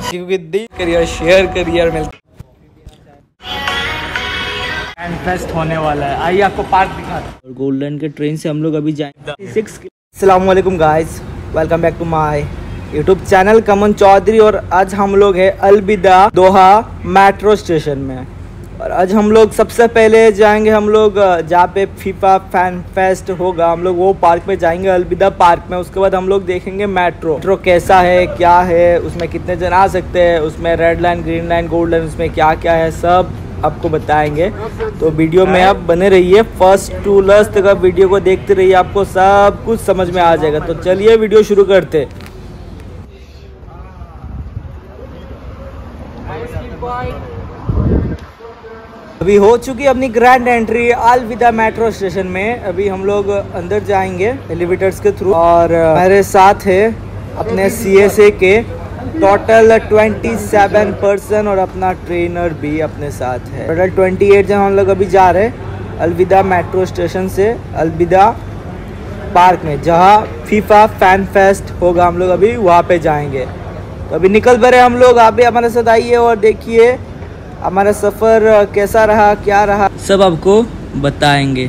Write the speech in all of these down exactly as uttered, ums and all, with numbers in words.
करिए, शेयर करिए और मिलते फैन फेस्ट होने वाला है। आइए आपको पार्क दिखाते हैं। गोल्डन के ट्रेन से हम लोग अभी जाएंगे सिक्स। अस्सलाम वालेकुम guys, welcome back to my YouTube channel Kaman Chaudhary. और आज हम लोग हैं अलविदा दोहा मेट्रो स्टेशन में। और आज हम लोग सबसे पहले जाएंगे, हम लोग जहाँ पे फीफा फैन फेस्ट होगा, हम लोग वो पार्क में जाएंगे, अलविदा पार्क में। उसके बाद हम लोग देखेंगे मेट्रो मेट्रो कैसा है, क्या है, उसमें कितने जन आ सकते हैं, उसमें red line, green line, gold line, उसमें क्या क्या है, सब आपको बताएंगे। तो वीडियो में आप बने रहिए, फर्स्ट टू लास्ट तक आप वीडियो को देखते रहिए, आपको सब कुछ समझ में आ जाएगा। तो चलिए वीडियो शुरू करते। अभी हो चुकी है अपनी grand entry Al Bidda metro station में। अभी हम लोग अंदर जाएंगे एलिवेटर्स के थ्रू। और मेरे साथ है अपने सीएसए के टोटल सत्ताईस पर्सन और अपना ट्रेनर भी अपने साथ है। टोटल अट्ठाईस जन हम लोग अभी जा रहे हैं अलविदा मेट्रो स्टेशन से अलविदा पार्क में, जहाँ फीफा फैन फेस्ट होगा। हम लोग अभी वहाँ पे जाएंगे। तो अभी निकल पड़े हम लोग। आप भी हमारे साथ आइए और देखिए हमारा सफ़र कैसा रहा, क्या रहा, सब आपको बताएंगे।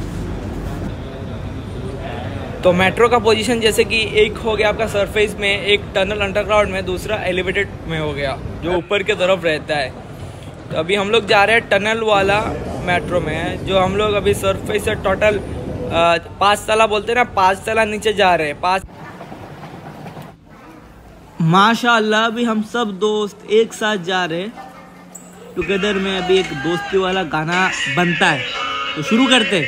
तो मेट्रो का पोजीशन जैसे कि एक हो गया आपका सरफेस में, एक टनल अंडरग्राउंड में, दूसरा एलिवेटेड में हो गया जो ऊपर की तरफ रहता है। तो अभी हम लोग जा रहे हैं टनल वाला मेट्रो में, जो हम लोग अभी सरफेस से टोटल पाँच तला बोलते हैं ना, पाँच तला नीचे जा रहे हैं। पाँच माशाअल्लाह अभी हम सब दोस्त एक साथ जा रहे हैं टुगेदर में। अभी एक दोस्ती वाला गाना बनता है, तो शुरू करते।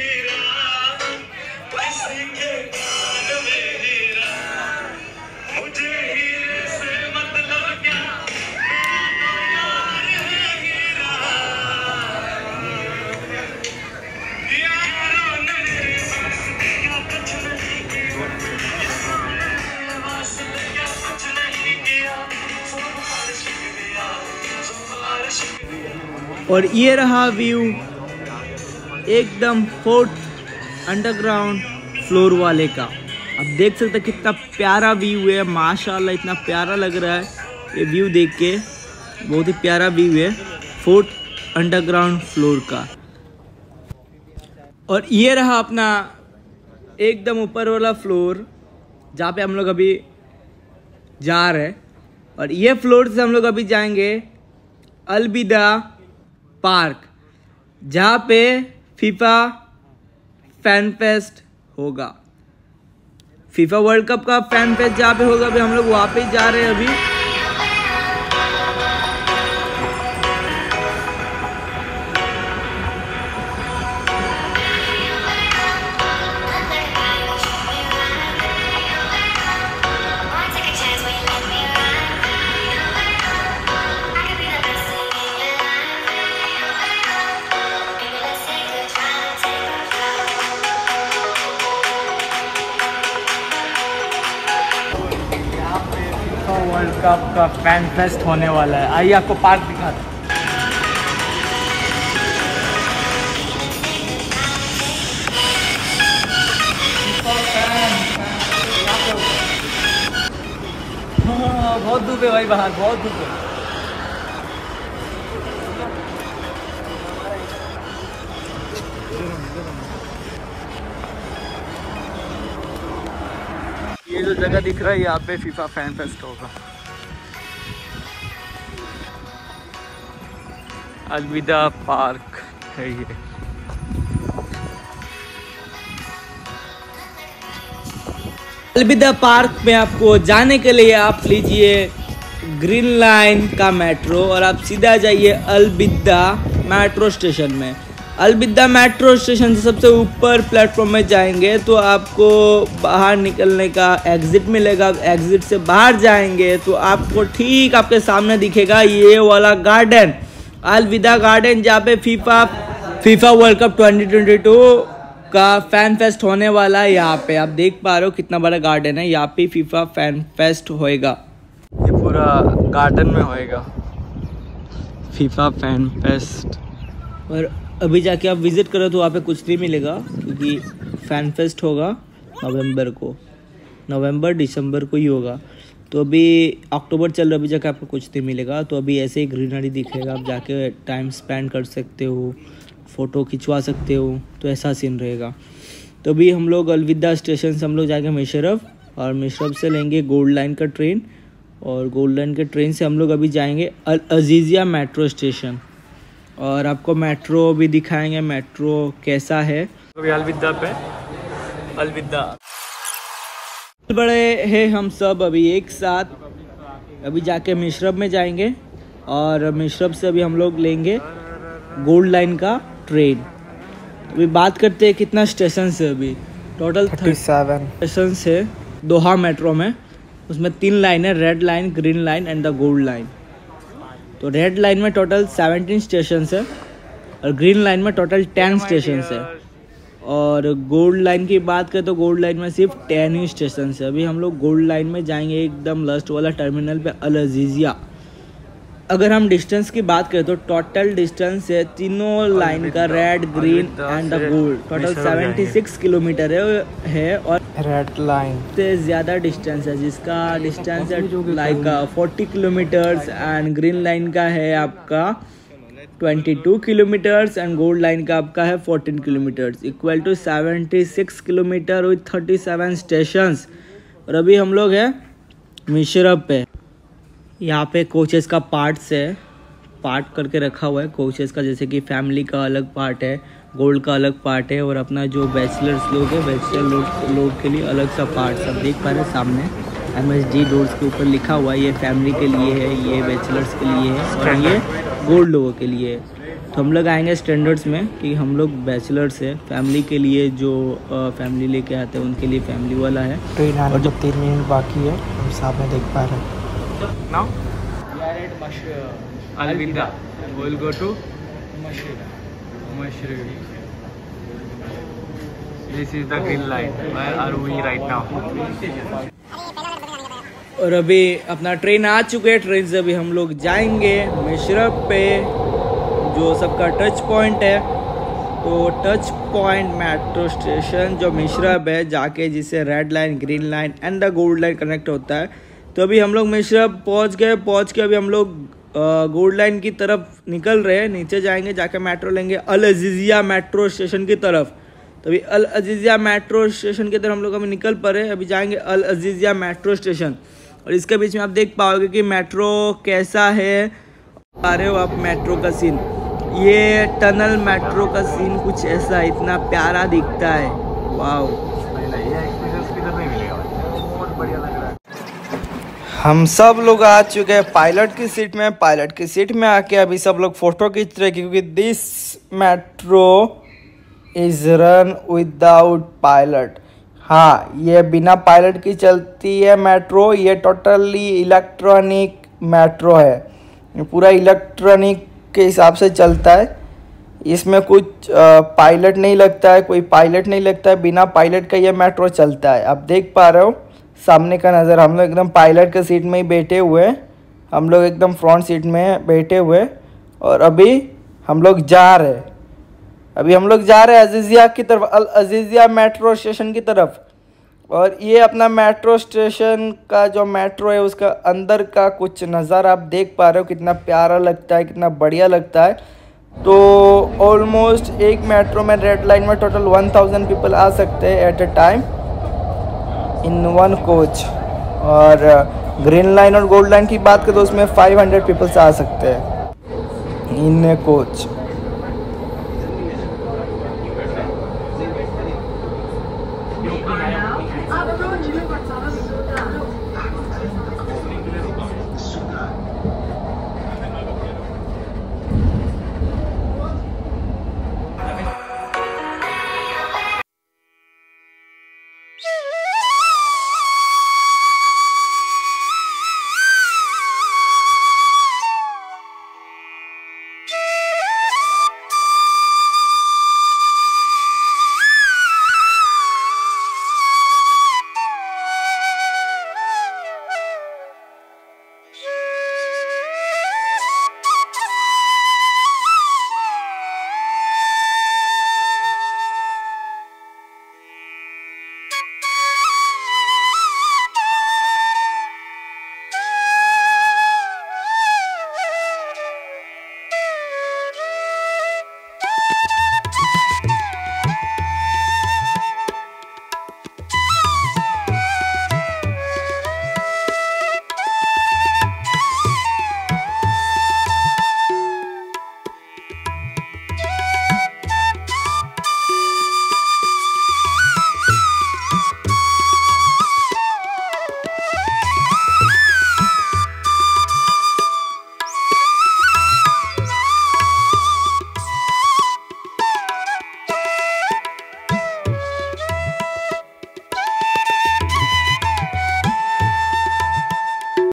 और ये रहा व्यू एकदम फोर्थ अंडरग्राउंड फ्लोर वाले का। आप देख सकते हैं कितना प्यारा व्यू है, माशाल्लाह इतना प्यारा लग रहा है ये व्यू देख के। बहुत ही प्यारा व्यू है फोर्थ अंडरग्राउंड फ्लोर का। और ये रहा अपना एकदम ऊपर वाला फ्लोर जहाँ पे हम लोग अभी जा रहे हैं। और ये फ्लोर से हम लोग अभी जाएंगे अलविदा पार्क, जहाँ पे फीफा फैन फेस्ट होगा। फीफा वर्ल्ड कप का फैन फेस्ट जहाँ पे होगा, अभी हम लोग वहाँ पे जा रहे हैं अभी। वर्ल्ड कप का फैन फेस्ट होने वाला है। आइए आपको पार्क दिखाते हैं। बहुत धूप है भाई बाहर, बहुत धूप है। ये जो जगह दिख रहा है यहाँ पे फीफा फैन फेस्ट होगा। अलविदा पार्क है ये। अलविदा पार्क में आपको जाने के लिए आप लीजिए ग्रीन लाइन का मेट्रो और आप सीधा जाइए अलविदा मेट्रो स्टेशन में। अलविदा मेट्रो स्टेशन से सबसे ऊपर प्लेटफॉर्म में जाएंगे तो आपको बाहर निकलने का एग्जिट मिलेगा। एग्जिट से बाहर जाएंगे तो आपको ठीक आपके सामने दिखेगा ये वाला गार्डन, अलविदा गार्डन, जहाँ पे FIFA FIFA world cup twenty twenty two का फैन फेस्ट होने वाला है। यहाँ पे आप देख पा रहे हो कितना बड़ा गार्डन है, यहाँ पे फीफा फैन फेस्ट होएगा। ये पूरा गार्डन में होएगा फीफा फैन फेस्ट। और अभी जाके आप विजिट करो तो वहाँ पे कुछ नहीं मिलेगा, क्योंकि फैन फेस्ट होगा नवंबर को, नवंबर दिसंबर को ही होगा। तो अभी अक्टूबर चल रहा है, अभी जाके आपको कुछ नहीं मिलेगा। तो अभी ऐसे ही ग्रीनरी दिखेगा, आप जाके टाइम स्पेंड कर सकते हो, फ़ोटो खिंचवा सकते हो, तो ऐसा सीन रहेगा। तो अभी हम लोग अलविदा स्टेशन से हम लोग जाएंगे मेशरफ, और मेशरफ से लेंगे गोल्ड लाइन का ट्रेन, और गोल्ड लाइन के ट्रेन से हम लोग अभी जाएंगे अल अजीज़िया मेट्रो स्टेशन, और आपको मेट्रो भी दिखाएंगे मेट्रो कैसा है। अभी अलविदा पे अलविदा बड़े हैं हम सब अभी एक साथ, अभी जाके मेशरफ में जाएंगे, और मेशरफ से अभी हम लोग लेंगे गोल्ड लाइन का ट्रेन। अभी बात करते हैं कितना स्टेशन है। अभी टोटल थर्टी सेवन स्टेशन है दोहा मेट्रो में। उसमें तीन लाइन है, red line, green line and the gold line. तो रेड लाइन में टोटल सेवनटीन स्टेशन है, और ग्रीन लाइन में टोटल टेन स्टेशन है, और गोल्ड लाइन की बात करें तो गोल्ड लाइन में सिर्फ टेन ही स्टेशन है। अभी हम लोग गोल्ड लाइन में जाएंगे, एकदम लास्ट वाला टर्मिनल पे अल अजीज़िया। अगर हम डिस्टेंस की बात करें तो टोटल डिस्टेंस है तीनों लाइन का, red, green and the gold, total छिहत्तर किलोमीटर है, है और रेड लाइन से ज़्यादा डिस्टेंस है, जिसका डिस्टेंस है like forty kilometres, and green line का है आपका बाईस किलोमीटर्स, एंड गोल्ड लाइन का आपका है चौदह किलोमीटर्स, इक्वल टू छिहत्तर किलोमीटर विथ सैंतीस स्टेशंस। और अभी हम लोग हैं मेशरफ पे। यहाँ पे कोचेस का पार्ट्स है, पार्ट करके रखा हुआ है कोचेस का, जैसे कि फैमिली का अलग पार्ट है, गोल्ड का अलग पार्ट है, और अपना जो बैचलर्स लोग है बैचलर लोग लोग के लिए अलग सा पार्ट सब देख पा रहे हैं सामने। एम एस डी डोर्स के ऊपर लिखा हुआ है, ये फैमिली के लिए है, ये बैचलर्स के लिए है, और ये गोल्ड लोगों के लिए है। तो हम लोग आएंगे स्टैंडर्ड्स में कि हम लोग बैचलर्स है, फैमिली के लिए जो फैमिली लेके आते हैं उनके लिए फैमिली वाला है। ट्रेन आने और जो तीन मिनट बाकी है हम सामने देख पा रहे हैं। Now we are at Alvida. We will go to Mashriq. Mashriq. This is the green line. Where are we right now? और अभी अपना ट्रेन आ चुके हैं, ट्रेन से अभी हम लोग जाएंगे मेशरफ पे, जो सबका टच पॉइंट है। तो टच पॉइंट मेट्रो स्टेशन जो मेशरफ है, जाके जिससे red line, green line and the gold line connect होता है। तो अभी हम लोग मेशरफ पहुंच गए, पहुंच के अभी हम लोग गोल्ड लाइन की तरफ निकल रहे हैं, नीचे जाएंगे, जाके मेट्रो लेंगे अल अजीज़िया मेट्रो स्टेशन की तरफ। तो अभी अल अजीज़िया मेट्रो स्टेशन की तरफ हम लोग अभी निकल पड़े, अभी जाएंगे अल अजीज़िया मेट्रो स्टेशन। और इसके बीच में आप देख पाओगे कि मेट्रो कैसा है, आ रहे हो आप मेट्रो का सीन, ये टनल मेट्रो का सीन कुछ ऐसा इतना प्यारा दिखता है, वाह। हम सब लोग आ चुके हैं पायलट की सीट में। पायलट की सीट में आके अभी सब लोग फोटो खींच रहे, क्योंकि this metro is run without pilot. हाँ, ये बिना पायलट की चलती है मेट्रो, ये टोटली इलेक्ट्रॉनिक मेट्रो है, ये पूरा इलेक्ट्रॉनिक के हिसाब से चलता है। इसमें कुछ पायलट नहीं लगता है, कोई पायलट नहीं लगता है, बिना पायलट का ये मेट्रो चलता है। आप देख पा रहे हो सामने का नज़र, हम लोग एकदम पायलट के सीट में ही बैठे हुए हैं, हम लोग एकदम फ्रंट सीट में बैठे हुए, और अभी हम लोग जा रहे हैं अभी हम लोग जा रहे हैं अजीज़िया की तरफ, अल अजीज़िया मेट्रो स्टेशन की तरफ। और ये अपना मेट्रो स्टेशन का जो मेट्रो है उसका अंदर का कुछ नज़ारा आप देख पा रहे हो, कितना प्यारा लगता है, कितना बढ़िया लगता है। तो ऑलमोस्ट एक मेट्रो में रेड लाइन में टोटल वन थाउजेंड पीपल आ सकते हैं at a time in one coach, और ग्रीन लाइन और गोल्ड लाइन की बात करें तो उसमें फाइव हंड्रेड पीपल्स आ सकते हैं इन कोच।